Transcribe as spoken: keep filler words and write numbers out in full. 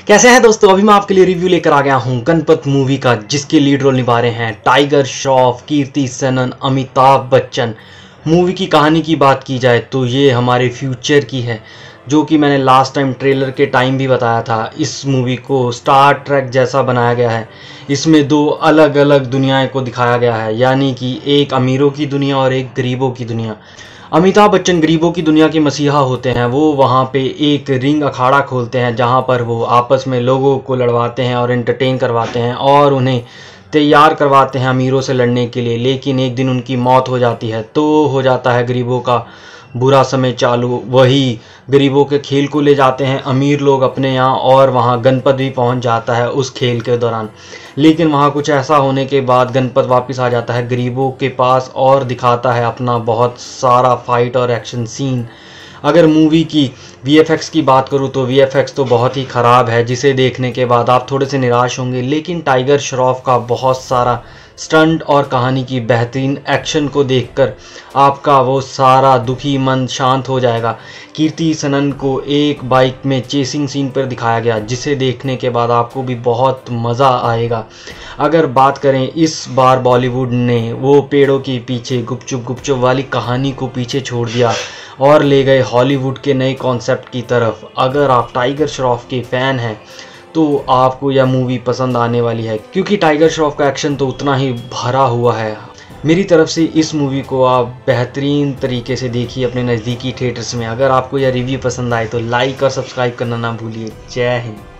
कैसे हैं दोस्तों। अभी मैं आपके लिए रिव्यू लेकर आ गया हूं गणपत मूवी का, जिसके लीड रोल निभा रहे हैं टाइगर श्रॉफ, कीर्ति सनन, अमिताभ बच्चन। मूवी की कहानी की बात की जाए तो ये हमारे फ्यूचर की है, जो कि मैंने लास्ट टाइम ट्रेलर के टाइम भी बताया था। इस मूवी को स्टार ट्रैक जैसा बनाया गया है। इसमें दो अलग अलग दुनियाएं को दिखाया गया है, यानी कि एक अमीरों की दुनिया और एक गरीबों की दुनिया। अमिताभ बच्चन गरीबों की दुनिया के मसीहा होते हैं। वो वहाँ पे एक रिंग अखाड़ा खोलते हैं, जहाँ पर वो आपस में लोगों को लड़वाते हैं और एंटरटेन करवाते हैं और उन्हें तैयार करवाते हैं अमीरों से लड़ने के लिए। लेकिन एक दिन उनकी मौत हो जाती है, तो हो जाता है गरीबों का बुरा समय चालू। वही गरीबों के खेल को ले जाते हैं अमीर लोग अपने यहाँ, और वहाँ गणपत भी पहुँच जाता है उस खेल के दौरान। लेकिन वहाँ कुछ ऐसा होने के बाद गणपत वापस आ जाता है गरीबों के पास और दिखाता है अपना बहुत सारा फाइट और एक्शन सीन। अगर मूवी की वी एफ एक्स की बात करूँ तो वी एफ एक्स तो बहुत ही ख़राब है, जिसे देखने के बाद आप थोड़े से निराश होंगे। लेकिन टाइगर श्रॉफ का बहुत सारा स्टंट और कहानी की बेहतरीन एक्शन को देखकर आपका वो सारा दुखी मन शांत हो जाएगा। कीर्ति सनन को एक बाइक में चेसिंग सीन पर दिखाया गया, जिसे देखने के बाद आपको भी बहुत मज़ा आएगा। अगर बात करें इस बार बॉलीवुड ने वो पेड़ों के पीछे गुपचुप गुपचुप वाली कहानी को पीछे छोड़ दिया और ले गए हॉलीवुड के नए कॉन्सेप्ट की तरफ। अगर आप टाइगर श्रॉफ के फ़ैन हैं तो आपको यह मूवी पसंद आने वाली है, क्योंकि टाइगर श्रॉफ का एक्शन तो उतना ही भरा हुआ है। मेरी तरफ से इस मूवी को आप बेहतरीन तरीके से देखिए अपने नज़दीकी थिएटर्स में। अगर आपको यह रिव्यू पसंद आए तो लाइक और सब्सक्राइब करना ना भूलिए। जय हिंद।